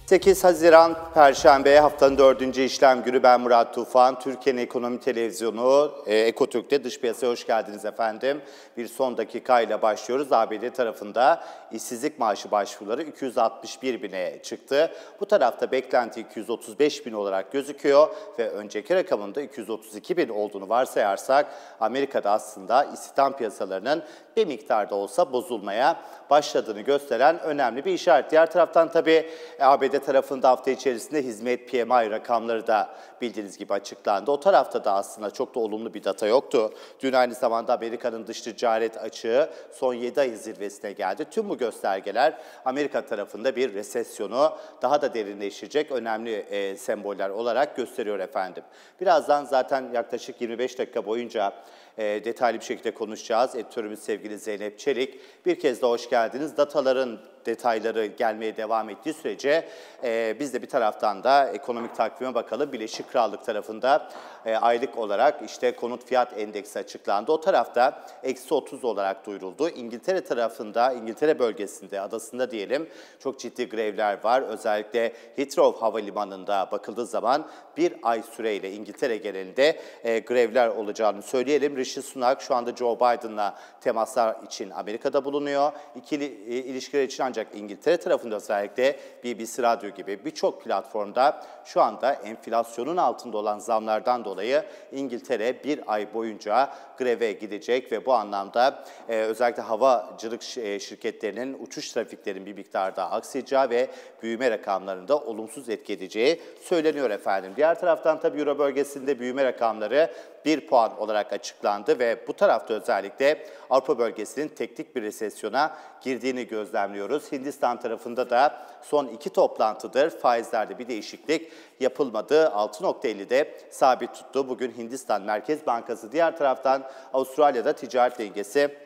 8 Haziran Perşembe haftanın 4. işlem günü. Ben Murat Tufan. Türkiye'nin ekonomi televizyonu Ekotürk'te dış piyasaya hoş geldiniz efendim. Bir son dakikayla başlıyoruz. ABD tarafında işsizlik maaşı başvuruları 261 bine çıktı. Bu tarafta beklenti 235 bin olarak gözüküyor ve önceki rakamında 232 bin olduğunu varsayarsak Amerika'da aslında istihdam piyasalarının bir miktarda olsa bozulmaya başladığını gösteren önemli bir işaret. Diğer taraftan tabii ABD tarafında hafta içerisinde hizmet PMI rakamları da bildiğiniz gibi açıklandı. O tarafta da aslında çok da olumlu bir data yoktu. Dün aynı zamanda Amerika'nın dış ticaret açığı son 7 ay zirvesine geldi. Tüm bu göstergeler Amerika tarafında bir resesyonu daha da derinleştirecek önemli semboller olarak gösteriyor efendim. Birazdan zaten yaklaşık 25 dakika boyunca detaylı bir şekilde konuşacağız. Editörümüz sevgili Zeynep Çelik. Bir kez daha hoş geldiniz. Dataların detayları gelmeye devam ettiği sürece biz de bir taraftan da ekonomik takvime bakalım. Birleşik Krallık tarafında aylık olarak işte konut fiyat endeksi açıklandı. O tarafta -30 olarak duyuruldu. İngiltere tarafında, İngiltere bölgesinde, adasında diyelim çok ciddi grevler var. Özellikle Heathrow Havalimanı'nda bakıldığı zaman bir ay süreyle İngiltere genelinde grevler olacağını söyleyelim. Rishi Sunak şu anda Joe Biden'la temaslar için Amerika'da bulunuyor. İkili ilişkiler için ancak İngiltere tarafında özellikle BBC Radyo gibi birçok platformda şu anda enflasyonun altında olan zamlardan dolayı İngiltere bir ay boyunca greve gidecek ve bu anlamda özellikle havacılık şirketlerinin uçuş trafiklerinin bir miktarda aksayacağı ve büyüme rakamlarında olumsuz etki edeceği söyleniyor efendim. Diğer taraftan tabii Euro bölgesinde büyüme rakamları 1 puan olarak açıklandı ve bu tarafta özellikle Avrupa bölgesinin teknik bir resesyona girdiğini gözlemliyoruz. Hindistan tarafında da son 2 toplantıdır faizlerde bir değişiklik yapılmadı. 6.50'de sabit tuttu. Bugün Hindistan Merkez Bankası. Diğer taraftan Avustralya'da ticaret dengesi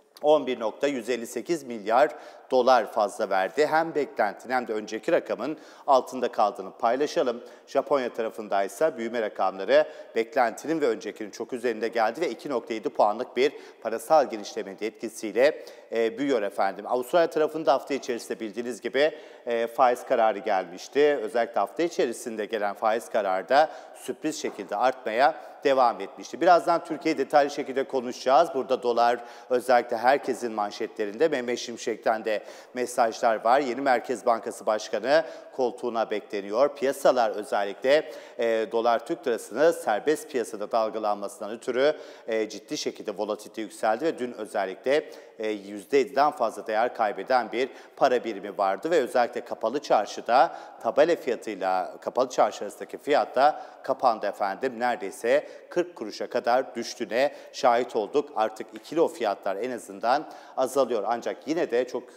11.158 milyar dolar fazla verdi. Hem beklentinin hem de önceki rakamın altında kaldığını paylaşalım. Japonya tarafındaysa büyüme rakamları beklentinin ve öncekinin çok üzerinde geldi ve 2.7 puanlık bir parasal genişlemenin etkisiyle büyüyor efendim. Avustralya tarafında hafta içerisinde bildiğiniz gibi faiz kararı gelmişti. Özellikle hafta içerisinde gelen faiz kararı da sürpriz şekilde artmaya devam etmişti. Birazdan Türkiye'yi detaylı şekilde konuşacağız. Burada dolar özellikle herkesin manşetlerinde. Mehmet Şimşek'ten de mesajlar var. Yeni Merkez Bankası Başkanı koltuğuna bekleniyor. Piyasalar özellikle dolar Türk lirasını serbest piyasada dalgalanmasından ötürü ciddi şekilde volatilite yükseldi ve dün özellikle %7'den fazla değer kaybeden bir para birimi vardı ve özellikle kapalı çarşıda tabela fiyatıyla kapalı çarşı arasındaki fiyat da kapandı efendim. Neredeyse 40 kuruşa kadar düştüğüne şahit olduk. Artık ikili o fiyatlar en azından azalıyor. Ancak yine de çok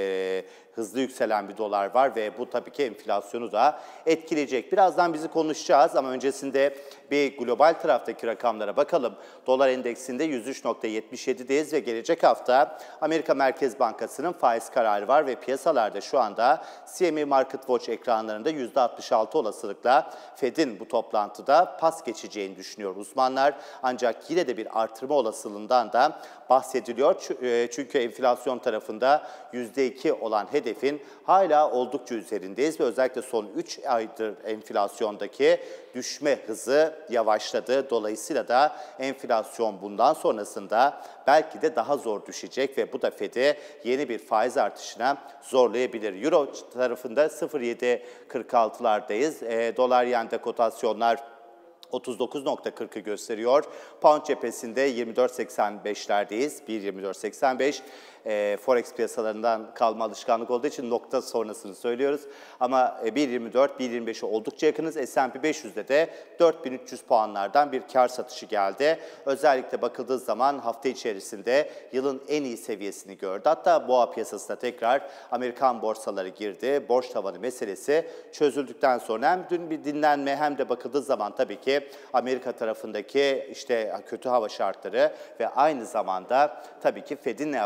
hızlı yükselen bir dolar var ve bu tabii ki enflasyonu da etkileyecek. Birazdan bizi konuşacağız ama öncesinde bir global taraftaki rakamlara bakalım. Dolar endeksinde 103.77'deyiz ve gelecek hafta Amerika Merkez Bankası'nın faiz kararı var ve piyasalarda şu anda CME Market Watch ekranlarında %66 olasılıkla Fed'in bu toplantıda pas geçeceğini düşünüyor uzmanlar. Ancak yine de bir artırma olasılığından da bahsediliyor. Çünkü enflasyon tarafında %2 olan hedefin hala oldukça üzerindeyiz ve özellikle son 3 aydır enflasyondaki düşme hızı yavaşladı. Dolayısıyla da enflasyon bundan sonrasında belki de daha zor düşecek ve bu da Fed'i yeni bir faiz artışına zorlayabilir. Euro tarafında 0.746'lardayız. Dolar yende kotasyonlar 39.40'ı gösteriyor. Pound cephesinde 24.85'lerdeyiz. 1.2485. Forex piyasalarından kalma alışkanlık olduğu için nokta sonrasını söylüyoruz. Ama 1.24, 1.25'e oldukça yakınız. S&P 500'de de 4.300 puanlardan bir kar satışı geldi. Özellikle bakıldığı zaman hafta içerisinde yılın en iyi seviyesini gördü. Hatta boğa piyasasına tekrar Amerikan borsaları girdi. Borç tavanı meselesi çözüldükten sonra hem dün bir dinlenme hem de bakıldığı zaman tabii ki Amerika tarafındaki işte kötü hava şartları ve aynı zamanda tabii ki Fed'in ne yapacağını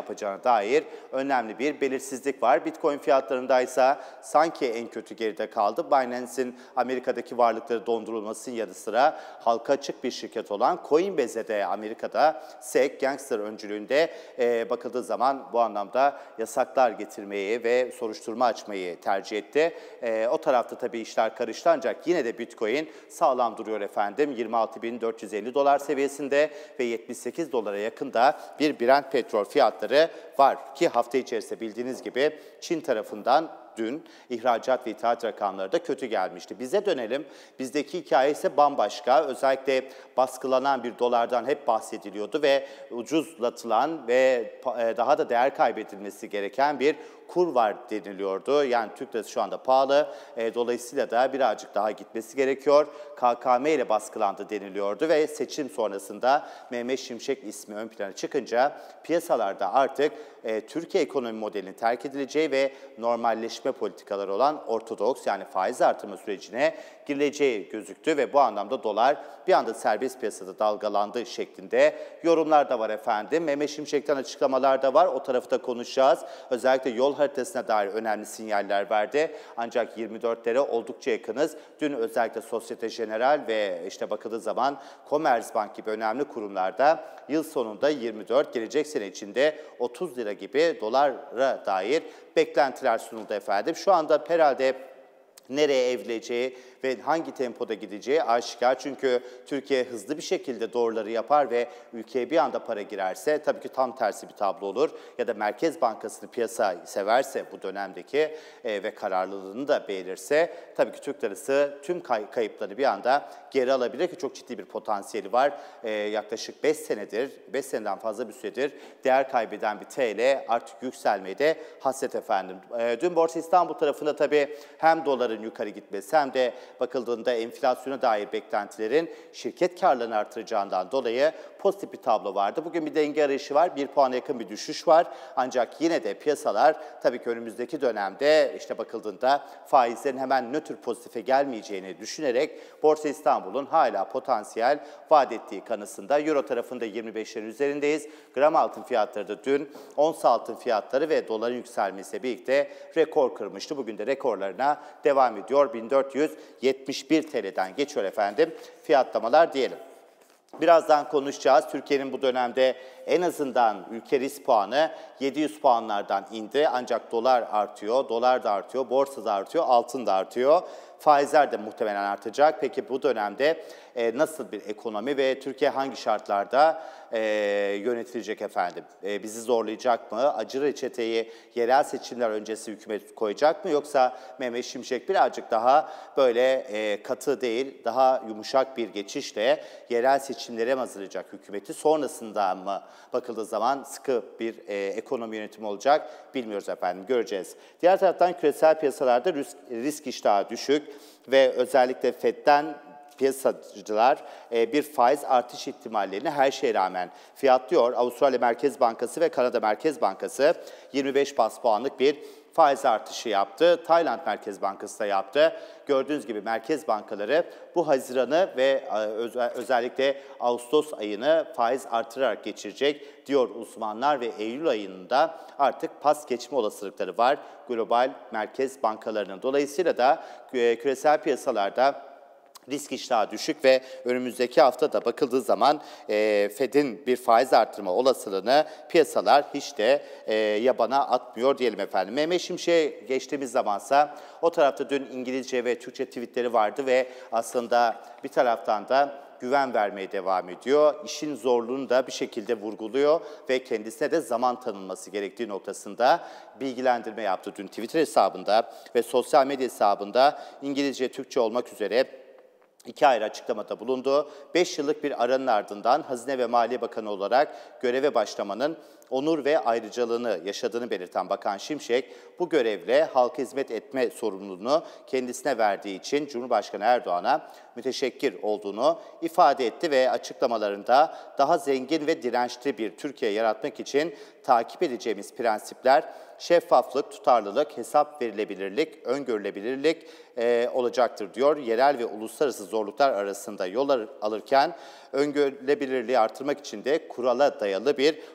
dair önemli bir belirsizlik var. Bitcoin fiyatlarındaysa sanki en kötü geride kaldı. Binance'in Amerika'daki varlıkları dondurulmasının yanı sıra halka açık bir şirket olan Coinbase'e de Amerika'da SEC Gangster öncülüğünde bakıldığı zaman bu anlamda yasaklar getirmeyi ve soruşturma açmayı tercih etti. O tarafta tabii işler karıştı ancak yine de Bitcoin sağlam duruyor efendim. 26.450 dolar seviyesinde ve 78 dolara yakında bir Brent petrol fiyatları var ki hafta içerisinde bildiğiniz gibi Çin tarafından dün ihracat ve ithalat rakamları da kötü gelmişti. Bize dönelim. Bizdeki hikaye ise bambaşka. Özellikle baskılanan bir dolardan hep bahsediliyordu ve ucuzlatılan ve daha da değer kaybedilmesi gereken bir kur var deniliyordu. Yani Türk lirası şu anda pahalı. Dolayısıyla da birazcık daha gitmesi gerekiyor. KKM ile baskılandı deniliyordu ve seçim sonrasında Mehmet Şimşek ismi ön plana çıkınca piyasalarda artık Türkiye ekonomi modelinin terk edileceği ve normalleşme politikaları olan ortodoks yani faiz artırma sürecine girileceği gözüktü ve bu anlamda dolar bir anda serbest piyasada dalgalandı şeklinde yorumlar da var efendim. Mehmet Şimşek'ten açıklamalar da var. O tarafı da konuşacağız. Özellikle yol haritasına dair önemli sinyaller verdi. Ancak 24'lere oldukça yakınız. Dün özellikle Societe Generale ve işte bakıldığı zaman Commerzbank gibi önemli kurumlarda yıl sonunda 24, gelecek sene içinde 30 lira gibi dolara dair beklentiler sunuldu efendim. Şu anda herhalde nereye evrileceği ve hangi tempoda gideceği aşikar. Çünkü Türkiye hızlı bir şekilde doğruları yapar ve ülkeye bir anda para girerse tabii ki tam tersi bir tablo olur. Ya da Merkez Bankası'nı piyasa severse bu dönemdeki ve kararlılığını da beğenirse tabii ki Türk lirası tüm kayıpları bir anda geri alabilir ki çok ciddi bir potansiyeli var. Yaklaşık 5 senedir, 5 seneden fazla bir süredir değer kaybeden bir TL artık yükselmeye de hasret efendim. Dün Borsa İstanbul tarafında tabii hem doların yukarı gitmesi hem de bakıldığında enflasyona dair beklentilerin şirket karlarını artıracağından dolayı pozitif bir tablo vardı. Bugün bir denge arayışı var. 1 puana yakın bir düşüş var. Ancak yine de piyasalar tabii ki önümüzdeki dönemde işte bakıldığında faizlerin hemen nötr pozitife gelmeyeceğini düşünerek Borsa İstanbul'un hala potansiyel vaat ettiği kanısında. Euro tarafında 25'lerin üzerindeyiz. Gram altın fiyatları da dün ons altın fiyatları ve doların yükselmesiyle birlikte rekor kırmıştı. Bugün de rekorlarına devam ediyor. 1471 TL'den geçiyor efendim fiyatlamalar diyelim. Birazdan konuşacağız. Türkiye'nin bu dönemde en azından ülke risk puanı 700 puanlardan indi. Ancak dolar artıyor, dolar da artıyor, borsa da artıyor, altın da artıyor. Faizler de muhtemelen artacak. Peki bu dönemde nasıl bir ekonomi ve Türkiye hangi şartlarda yönetilecek efendim? Bizi zorlayacak mı? Acı reçeteyi yerel seçimler öncesi hükümet koyacak mı? Yoksa Mehmet Şimşek birazcık daha böyle katı değil, daha yumuşak bir geçişle yerel seçimlere mi hazırlayacak hükümeti? Sonrasında mı bakıldığı zaman sıkı bir ekonomi yönetimi olacak? Bilmiyoruz efendim, göreceğiz. Diğer taraftan küresel piyasalarda risk iştahı düşük ve özellikle FED'den piyasacılar bir faiz artış ihtimallerini her şeye rağmen fiyatlıyor. Avustralya Merkez Bankası ve Kanada Merkez Bankası 25 bas puanlık bir faiz artışı yaptı. Tayland Merkez Bankası da yaptı. Gördüğünüz gibi merkez bankaları bu Haziran'ı ve özellikle Ağustos ayını faiz artırarak geçirecek diyor uzmanlar ve Eylül ayında artık pas geçme olasılıkları var global merkez bankalarının. Dolayısıyla da küresel piyasalarda risk iştahı düşük ve önümüzdeki hafta da bakıldığı zaman Fed'in bir faiz artırma olasılığını piyasalar hiç de yabana atmıyor diyelim efendim. Mehmet Şimşek'e geçtiğimiz zamansa o tarafta dün İngilizce ve Türkçe tweetleri vardı ve aslında bir taraftan da güven vermeye devam ediyor. İşin zorluğunu da bir şekilde vurguluyor ve kendisine de zaman tanınması gerektiği noktasında bilgilendirme yaptı dün Twitter hesabında ve sosyal medya hesabında İngilizce, Türkçe olmak üzere 2 ayrı açıklamada bulundu. 5 yıllık bir aranın ardından Hazine ve Maliye Bakanı olarak göreve başlamanın onur ve ayrıcalığını yaşadığını belirten Bakan Şimşek, bu görevle halka hizmet etme sorumluluğunu kendisine verdiği için Cumhurbaşkanı Erdoğan'a müteşekkir olduğunu ifade etti ve açıklamalarında daha zengin ve dirençli bir Türkiye yaratmak için takip edeceğimiz prensipler şeffaflık, tutarlılık, hesap verilebilirlik, öngörülebilirlik olacaktır diyor. Yerel ve uluslararası zorluklar arasında yol alırken öngörülebilirliği artırmak için de kurala dayalı bir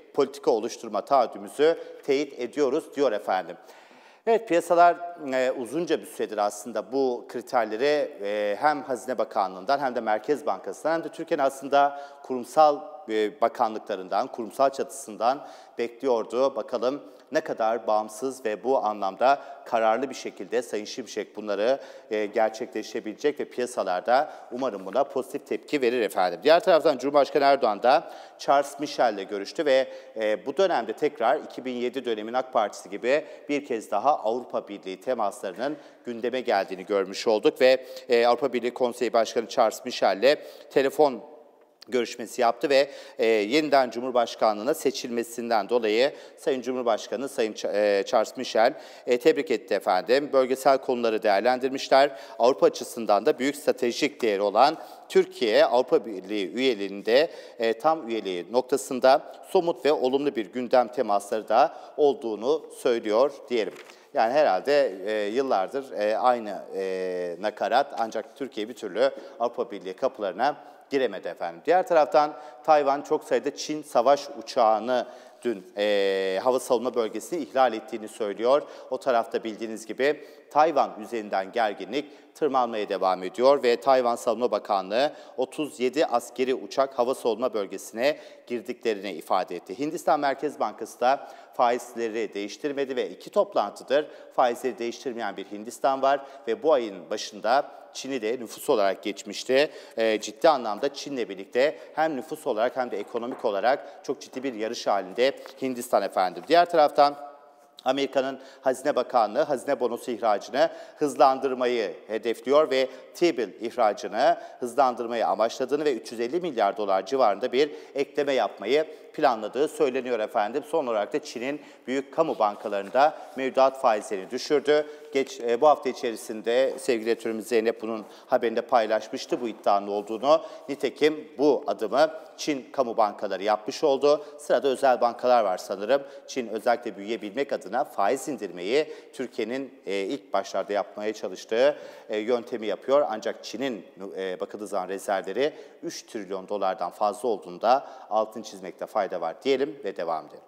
politika oluşturma taahhüdümüzü teyit ediyoruz diyor efendim. Evet, piyasalar uzunca bir süredir aslında bu kriterleri hem Hazine Bakanlığı'ndan hem de Merkez Bankası'ndan hem de Türkiye'nin aslında kurumsal bakanlıklarından, kurumsal çatısından bekliyordu. Bakalım ne kadar bağımsız ve bu anlamda kararlı bir şekilde Sayın Şimşek bunları gerçekleşebilecek ve piyasalarda umarım buna pozitif tepki verir efendim. Diğer taraftan Cumhurbaşkanı Erdoğan da Charles Michel'le görüştü ve bu dönemde tekrar 2007 dönemin AK Partisi gibi bir kez daha Avrupa Birliği temaslarının gündeme geldiğini görmüş olduk ve Avrupa Birliği Konseyi Başkanı Charles Michel'le telefon görüşmesi yaptı ve yeniden Cumhurbaşkanlığına seçilmesinden dolayı Sayın Cumhurbaşkanı Sayın Charles Michel tebrik etti efendim. Bölgesel konuları değerlendirmişler. Avrupa açısından da büyük stratejik değeri olan Türkiye Avrupa Birliği üyeliğinde tam üyeliği noktasında somut ve olumlu bir gündem temasları da olduğunu söylüyor diyelim. Yani herhalde yıllardır aynı nakarat ancak Türkiye bir türlü Avrupa Birliği kapılarına giremedi efendim. Diğer taraftan Tayvan çok sayıda Çin savaş uçağını dün hava savunma bölgesini ihlal ettiğini söylüyor. O tarafta bildiğiniz gibi Tayvan üzerinden gerginlik tırmanmaya devam ediyor ve Tayvan Savunma Bakanlığı 37 askeri uçak hava savunma bölgesine girdiklerini ifade etti. Hindistan Merkez Bankası da faizleri değiştirmedi ve 2 toplantıdır faizleri değiştirmeyen bir Hindistan var ve bu ayın başında Çin'i de nüfus olarak geçmişti. Ciddi anlamda Çin'le birlikte hem nüfus olarak hem de ekonomik olarak çok ciddi bir yarış halinde Hindistan efendim. Diğer taraftan Amerika'nın Hazine Bakanlığı hazine bonosu ihracını hızlandırmayı hedefliyor ve T-bill ihracını hızlandırmayı amaçladığını ve 350 milyar dolar civarında bir ekleme yapmayı planladığı söyleniyor efendim. Son olarak da Çin'in büyük kamu bankalarında mevduat faizlerini düşürdü. Bu hafta içerisinde sevgili editörümüz Zeynep bunun haberinde paylaşmıştı bu iddianın olduğunu. Nitekim bu adımı Çin kamu bankaları yapmış oldu. Sırada özel bankalar var sanırım. Çin özellikle büyüyebilmek adına faiz indirmeyi Türkiye'nin ilk başlarda yapmaya çalıştığı yöntemi yapıyor. Ancak Çin'in bakıldığı zaman rezervleri 3 trilyon dolardan fazla olduğunda altını çizmekte fayda var diyelim ve devam edelim.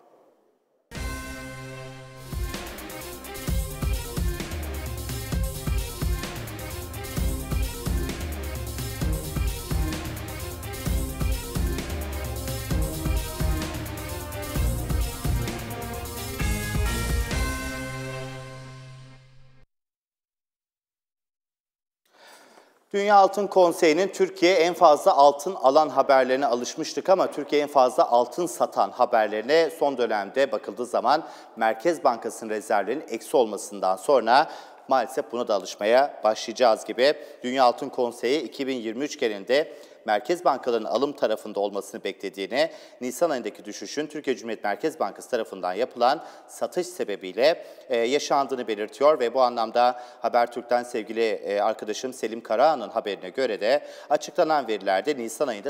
Dünya Altın Konseyi'nin Türkiye en fazla altın alan haberlerine alışmıştık ama Türkiye en fazla altın satan haberlerine son dönemde bakıldığı zaman Merkez Bankası'nın rezervlerinin eksi olmasından sonra maalesef buna da alışmaya başlayacağız gibi. Dünya Altın Konseyi 2023 genelinde merkez bankalarının alım tarafında olmasını beklediğini, Nisan ayındaki düşüşün Türkiye Cumhuriyet Merkez Bankası tarafından yapılan satış sebebiyle yaşandığını belirtiyor ve bu anlamda Habertürk'ten sevgili arkadaşım Selim Karaağan'ın haberine göre de açıklanan verilerde Nisan ayında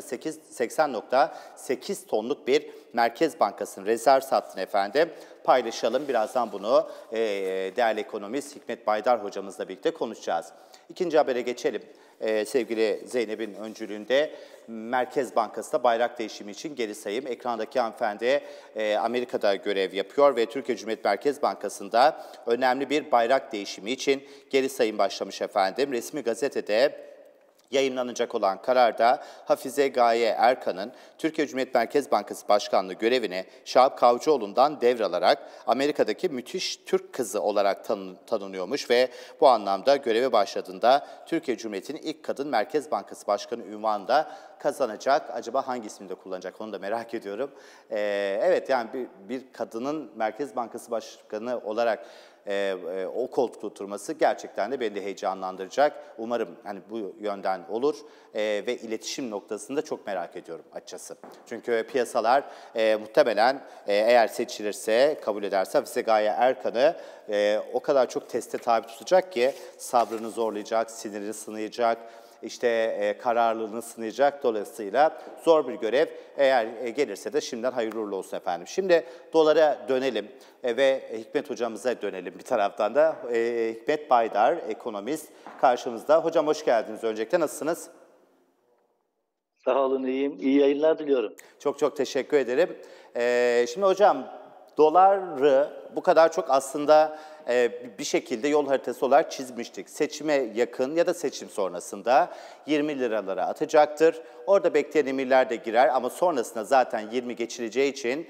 80.8 tonluk bir Merkez Bankası'nın rezerv sattığını efendim paylaşalım. Birazdan bunu değerli ekonomist Hikmet Baydar hocamızla birlikte konuşacağız. İkinci habere geçelim. Sevgili Zeynep'in öncülüğünde Merkez Bankası'da bayrak değişimi için geri sayım. Ekrandaki hanımefendi Amerika'da görev yapıyor ve Türkiye Cumhuriyet Merkez Bankası'nda önemli bir bayrak değişimi için geri sayım başlamış efendim. Resmi gazetede yayınlanacak olan kararda Hafize Gaye Erkan'ın Türkiye Cumhuriyet Merkez Bankası Başkanlığı görevini Şahap Kavcıoğlu'ndan devralarak Amerika'daki müthiş Türk kızı olarak tanınıyormuş ve bu anlamda göreve başladığında Türkiye Cumhuriyeti'nin ilk kadın Merkez Bankası Başkanı unvanını da kazanacak. Acaba hangi ismini de kullanacak onu da merak ediyorum. Evet, yani bir kadının Merkez Bankası Başkanı olarak o koltukta oturması gerçekten de beni de heyecanlandıracak. Umarım hani bu yönden olur ve iletişim noktasında çok merak ediyorum açıkçası. Çünkü piyasalar muhtemelen eğer seçilirse, kabul ederse Hafize Gaye Erkan'ı o kadar çok teste tabi tutacak ki sabrını zorlayacak, sinirini sınayacak, işte kararlılığını sınayacak. Dolayısıyla zor bir görev. Eğer gelirse de şimdiden hayırlı uğurlu olsun efendim. Şimdi dolara dönelim ve Hikmet hocamıza dönelim bir taraftan da. Hikmet Baydar, ekonomist karşımızda. Hocam hoş geldiniz öncelikle. Nasılsınız? Sağ olun, iyiyim. İyi yayınlar diliyorum. Çok çok teşekkür ederim. Şimdi hocam doları bu kadar çok aslında bir şekilde yol haritası olarak çizmiştik. Seçime yakın ya da seçim sonrasında 20 liralara atacaktır. Orada bekleyen emirler de girer ama sonrasında zaten 20 geçileceği için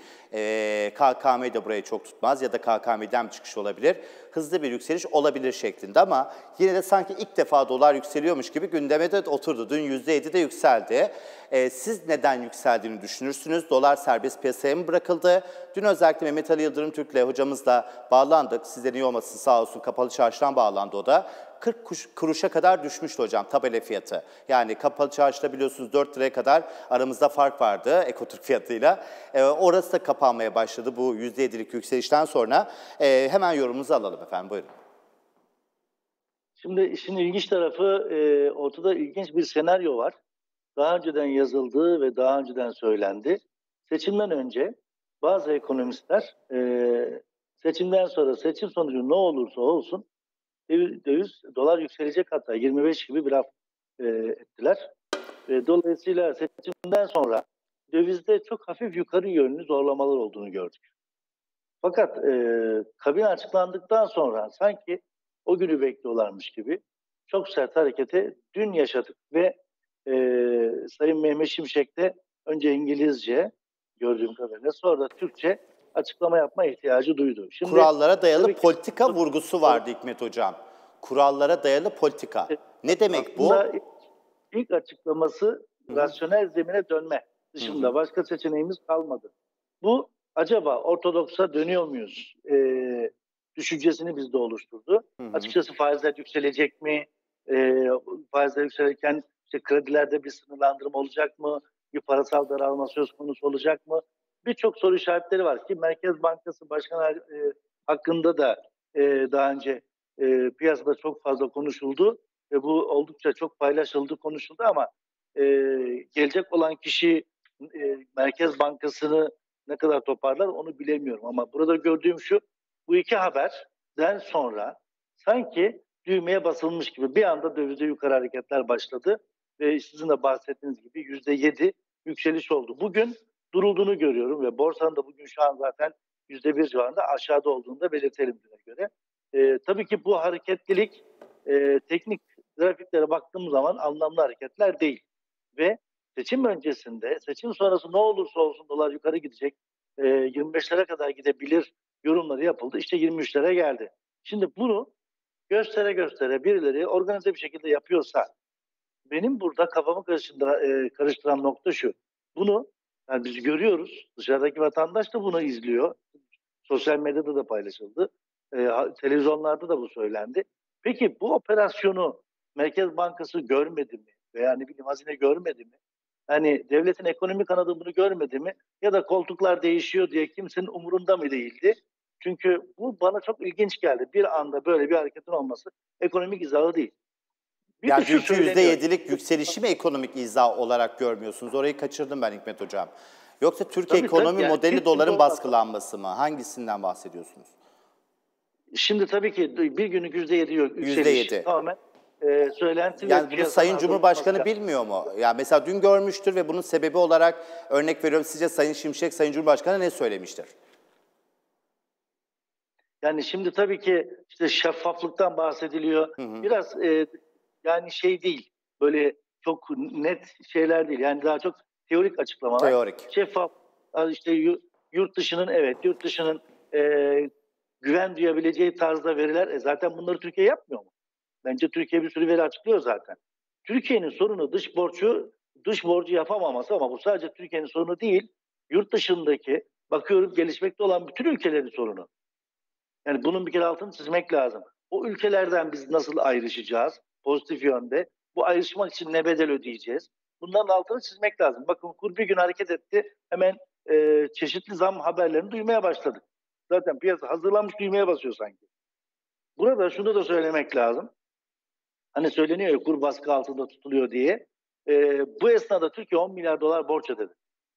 KKM de burayı çok tutmaz ya da KKM'den çıkış olabilir. Hızlı bir yükseliş olabilir şeklinde ama yine de sanki ilk defa dolar yükseliyormuş gibi gündeme de oturdu. Dün %7 de yükseldi. Siz neden yükseldiğini düşünürsünüz? Dolar serbest piyasaya mı bırakıldı? Dün özellikle Mehmet Ali Yıldırım Türk'le hocamızla bağlandık. Sizden iyi olmasın sağ olsun kapalı çarşıdan bağlandı o da. 40 kuruşa kadar düşmüştü hocam tabela fiyatı. Yani kapalı çarşıda biliyorsunuz 4 liraya kadar aramızda fark vardı Ekotürk fiyatıyla. Orası da kapanmaya başladı bu %7'lik yükselişten sonra. Hemen yorumunuzu alalım efendim buyurun. Şimdi işin ilginç tarafı ortada ilginç bir senaryo var. Daha önceden yazıldı ve daha önceden söylendi. Seçimden önce bazı ekonomistler seçimden sonra seçim sonucu ne olursa olsun döviz, dolar yükselecek hatta 25 gibi bir laf ettiler. Dolayısıyla seçimden sonra dövizde çok hafif yukarı yönlü zorlamalar olduğunu gördük. Fakat kabine açıklandıktan sonra sanki o günü bekliyorlarmış gibi çok sert hareketi dün yaşadık ve Sayın Mehmet Şimşek de önce İngilizce gördüğüm kadarıyla sonra da Türkçe açıklama yapma ihtiyacı duydu. Şimdi, kurallara dayalı politika ki, vurgusu vardı Hikmet Hocam. Kurallara dayalı politika. Ne demek bu? İlk açıklaması rasyonel zemine dönme dışında başka seçeneğimiz kalmadı. Bu acaba Ortodoks'a dönüyor muyuz düşüncesini bizde oluşturdu. Açıkçası faizler yükselecek mi? Faizler yükselirken işte kredilerde bir sınırlandırma olacak mı? Bir parasal daralma söz konusu olacak mı? Birçok soru işaretleri var ki Merkez Bankası Başkanı hakkında da daha önce piyasada çok fazla konuşuldu ve bu oldukça çok paylaşıldı, konuşuldu ama gelecek olan kişi Merkez Bankası'nı ne kadar toparlar onu bilemiyorum. Ama burada gördüğüm şu, bu iki haberden sonra sanki düğmeye basılmış gibi bir anda dövizde yukarı hareketler başladı. Ve sizin de bahsettiğiniz gibi %7 yükseliş oldu. Bugün durulduğunu görüyorum ve borsanın da bugün şu an zaten %1 civarında aşağıda olduğunu da belirtelim düne göre. Tabii ki bu hareketlilik teknik grafiklere baktığım zaman anlamlı hareketler değil. Ve seçim öncesinde, seçim sonrası ne olursa olsun dolar yukarı gidecek, 25'lere kadar gidebilir yorumları yapıldı. İşte 23'lere geldi. Şimdi bunu göstere göstere birileri organize bir şekilde yapıyorsa, benim burada kafamı karıştıran nokta şu. Bunu yani biz görüyoruz, dışarıdaki vatandaş da bunu izliyor. Sosyal medyada da paylaşıldı. Televizyonlarda da bu söylendi. Peki bu operasyonu Merkez Bankası görmedi mi? Veya ne bileyim hazine görmedi mi? Hani devletin ekonomik kanadı bunu görmedi mi? Ya da koltuklar değişiyor diye kimsenin umurunda mı değildi? Çünkü bu bana çok ilginç geldi. Bir anda böyle bir hareketin olması ekonomik izahı değil. Yani dünkü %7'lik yükselişi mi ekonomik izah olarak görmüyorsunuz? Orayı kaçırdım ben Hikmet Hocam. Yoksa Türkiye ekonomi modeli doların baskılanması mı? Hangisinden bahsediyorsunuz? Şimdi tabii ki bir günlük %7 yükseliş. %7. Tamamen söylenti yani bunu Sayın Cumhurbaşkanı bilmiyor mu? Yani mesela dün görmüştür ve bunun sebebi olarak örnek veriyorum sizce Sayın Şimşek, Sayın Cumhurbaşkanı ne söylemiştir? Yani şimdi tabii ki işte şeffaflıktan bahsediliyor. Biraz yani şey değil, böyle çok net şeyler değil. Yani daha çok teorik açıklamalar. Teorik. Şeffaf, işte yurt dışının güven duyabileceği tarzda veriler. Zaten bunları Türkiye yapmıyor mu? Bence Türkiye bir sürü veri açıklıyor zaten. Türkiye'nin sorunu dış borcu yapamaması ama bu sadece Türkiye'nin sorunu değil. Yurt dışındaki bakıyorum gelişmekte olan bütün ülkelerin sorunu. Yani bunun bir kere altını çizmek lazım. O ülkelerden biz nasıl ayrışacağız pozitif yönde? Bu ayrışmak için ne bedel ödeyeceğiz? Bunların altını çizmek lazım. Bakın kur bir gün hareket etti. Hemen çeşitli zam haberlerini duymaya başladık. Zaten piyasa hazırlanmış düğmeye basıyor sanki. Burada şunu da söylemek lazım. Hani söyleniyor ya kur baskı altında tutuluyor diye. Bu esnada Türkiye 10 milyar dolar borç ödedi.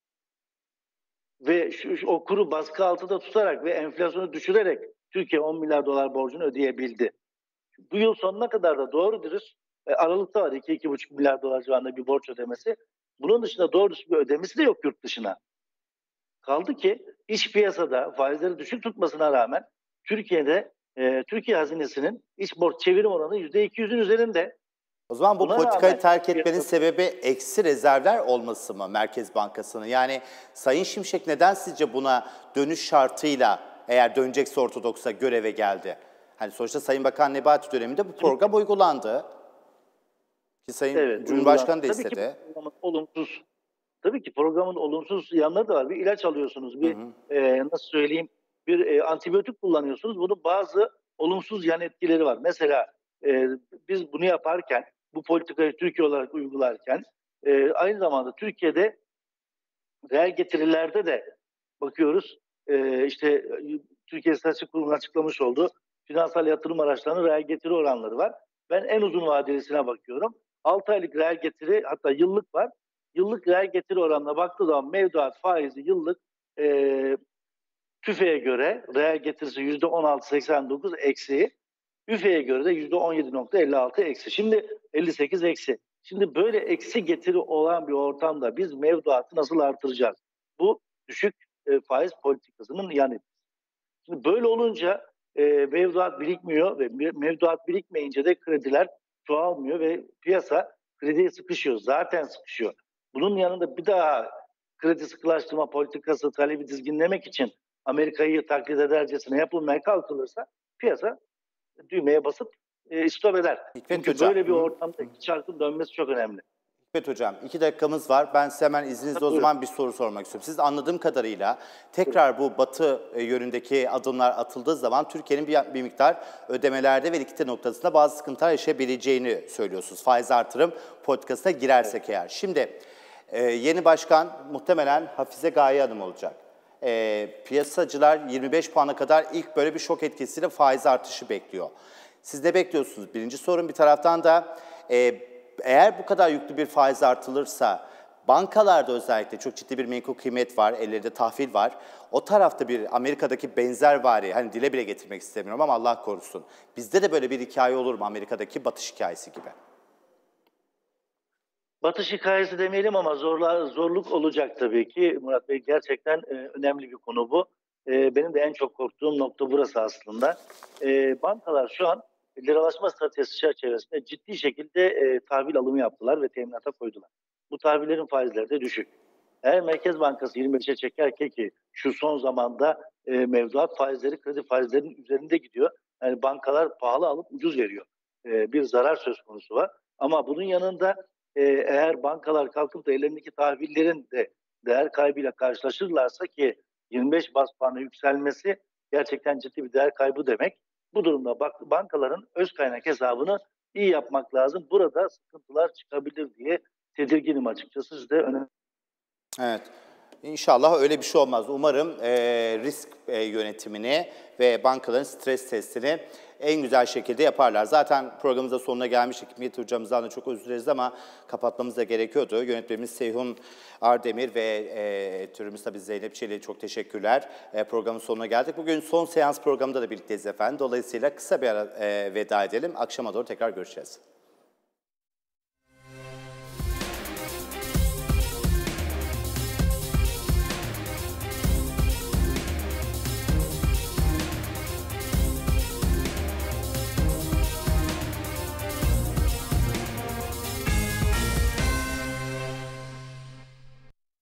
Ve o kuru baskı altında tutarak ve enflasyonu düşürerek Türkiye 10 milyar dolar borcunu ödeyebildi. Bu yıl sonuna kadar da doğru dürüst Aralık'ta var 2-2,5 milyar dolar civarında bir borç ödemesi. Bunun dışında doğru düzgün bir ödemesi de yok yurt dışına. Kaldı ki iç piyasada faizleri düşük tutmasına rağmen Türkiye'de Türkiye hazinesinin iç borç çevirim oranı %200'ün üzerinde. O zaman bu Buna politikayı rağmen terk etmenin piyasada sebebi eksi rezervler olması mı Merkez Bankası'nın? Yani Sayın Şimşek neden sizce buna dönüş şartıyla, eğer dönecekse ortodoksa, göreve geldi? Hani sonuçta Sayın Bakan Nebati döneminde bu program uygulandı. Ki Sayın evet, Cumhurbaşkanı da tabii ki istedi. programın olumsuz, tabii ki programın olumsuz yanları da var. Bir ilaç alıyorsunuz, nasıl söyleyeyim, antibiyotik kullanıyorsunuz. Bunun bazı olumsuz yan etkileri var. Mesela biz bunu yaparken, bu politikayı Türkiye olarak uygularken, aynı zamanda Türkiye'de reel getirilerde de bakıyoruz. İşte Türkiye İstatistik Kurumu'nun açıklamış olduğu finansal yatırım araçlarının reel getiri oranları var. Ben en uzun vadelisine bakıyorum. 6 aylık reel getiri, hatta yıllık var. Yıllık reel getiri oranına baktığı zaman mevduat faizi yıllık TÜFE'ye göre reel getirisi %16,89 eksi. ÜFE'ye göre de %17,56 eksi. Şimdi 58 eksi. Şimdi böyle eksi getiri olan bir ortamda biz mevduatı nasıl artıracağız? Bu düşük faiz politikasının yani. Şimdi böyle olunca mevduat birikmiyor ve mevduat birikmeyince de krediler çoğalmıyor ve piyasa krediye sıkışıyor. Zaten sıkışıyor. Bunun yanında bir daha kredi sıkılaştırma politikası talebi dizginlemek için Amerika'yı taklit edercesine yapılmaya kalkılırsa piyasa düğmeye basıp istop eder. Hikmet Çünkü Hocam. böyle bir ortamda iki çarkın dönmesi çok önemli. Hikmet Hocam, 2 dakikamız var. Ben size hemen izninizle o zaman bir soru sormak istiyorum. Siz anladığım kadarıyla tekrar bu batı yönündeki adımlar atıldığı zaman Türkiye'nin bir miktar ödemelerde ve likidite noktasında bazı sıkıntılar yaşayabileceğini söylüyorsunuz. Faiz artırım politikasına girersek eğer. Şimdi yeni başkan muhtemelen Hafize Gaye Hanım olacak. Piyasacılar 25 puana kadar ilk böyle bir şok etkisiyle faiz artışı bekliyor. Siz ne bekliyorsunuz? Birinci sorun. Bir taraftan da eğer bu kadar yüklü bir faiz artılırsa, bankalarda özellikle çok ciddi bir menkul kıymet var, ellerinde tahvil var. O tarafta bir Amerika'daki benzervari, hani dile bile getirmek istemiyorum ama Allah korusun. Bizde de böyle bir hikaye olur mu Amerika'daki batış hikayesi gibi? Batış hikayesi demeyelim ama zorluk olacak tabii ki. Murat Bey, gerçekten önemli bir konu bu. Benim de en çok korktuğum nokta burası aslında. Bankalar şu an liralaşma stratejisi çerçevesinde ciddi şekilde tahvil alımı yaptılar ve teminata koydular. Bu tahvillerin faizleri de düşük. Eğer Merkez Bankası 25'e çeker ki şu son zamanda mevduat faizleri kredi faizlerinin üzerinde gidiyor. Yani bankalar pahalı alıp ucuz veriyor. Bir zarar söz konusu var. Ama bunun yanında eğer bankalar kalkıp da ellerindeki tahvillerin de değer kaybıyla karşılaşırlarsa ki 25 bas puanı yükselmesi gerçekten ciddi bir değer kaybı demek. Bu durumda bankaların öz kaynak hesabını iyi yapmak lazım. Burada sıkıntılar çıkabilir diye tedirginim açıkçası. Siz de önemli. Evet. İnşallah öyle bir şey olmaz. Umarım risk yönetimini ve bankaların stres testini en güzel şekilde yaparlar. Zaten programımızda sonuna gelmiştik. Hikmet Hocamızdan da çok özür dileriz ama kapatmamız da gerekiyordu. Yönetmenimiz Seyhun Ardemir ve editörümüz tabii Zeynep Çelik'e çok teşekkürler. Programın sonuna geldik. Bugün son seans programında da birlikteyiz efendim. Dolayısıyla kısa bir ara veda edelim. Akşama doğru tekrar görüşeceğiz.